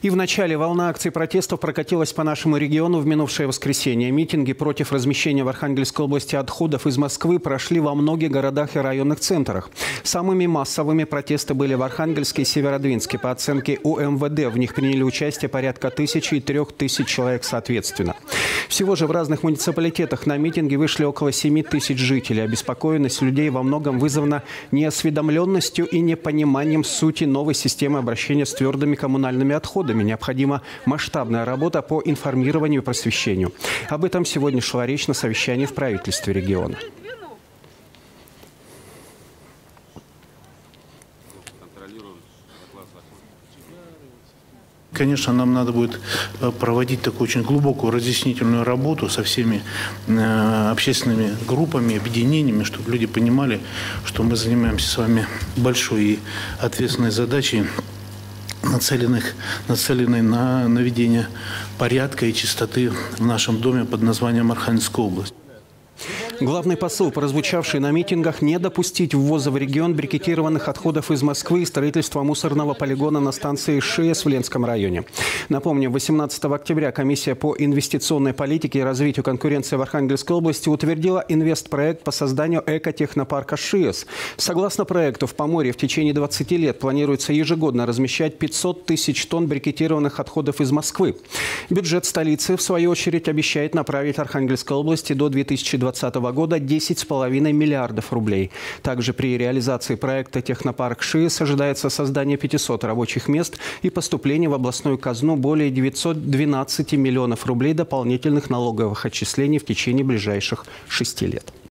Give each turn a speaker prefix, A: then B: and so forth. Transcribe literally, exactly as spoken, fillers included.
A: И в начале волна акций протестов прокатилась по нашему региону в минувшее воскресенье. Митинги против размещения в Архангельской области отходов из Москвы прошли во многих городах и районных центрах. Самыми массовыми протесты были в Архангельске и Северодвинске. По оценке У Эм Вэ Дэ в них приняли участие порядка тысячи и трех тысяч человек соответственно. Всего же в разных муниципалитетах на митинги вышли около семи тысяч жителей. Обеспокоенность людей во многом вызвана неосведомленностью и непониманием сути новой системы обращения с твердыми коммунальными отходами. Необходима масштабная работа по информированию и просвещению. Об этом сегодня шла речь на совещании в правительстве региона.
B: Конечно, нам надо будет проводить такую очень глубокую разъяснительную работу со всеми общественными группами, объединениями, чтобы люди понимали, что мы занимаемся с вами большой и ответственной задачей, нацеленных, нацеленной на наведение порядка и чистоты в нашем доме под названием Архангельская область.
A: Главный посыл, прозвучавший на митингах, не допустить ввоза в регион брикетированных отходов из Москвы и строительства мусорного полигона на станции Ши Эс в Ленском районе. Напомню, восемнадцатого октября комиссия по инвестиционной политике и развитию конкуренции в Архангельской области утвердила инвестпроект по созданию экотехнопарка Ши Эс. Согласно проекту, в Поморье в течение двадцати лет планируется ежегодно размещать пятьсот тысяч тонн брикетированных отходов из Москвы. Бюджет столицы, в свою очередь, обещает направить Архангельской области до две тысячи двадцатого года десять с половиной миллиардов рублей. Также при реализации проекта «Технопарк Ши Эс» ожидается создание пятисот рабочих мест и поступление в областную казну более девятисот двенадцати миллионов рублей дополнительных налоговых отчислений в течение ближайших шести лет.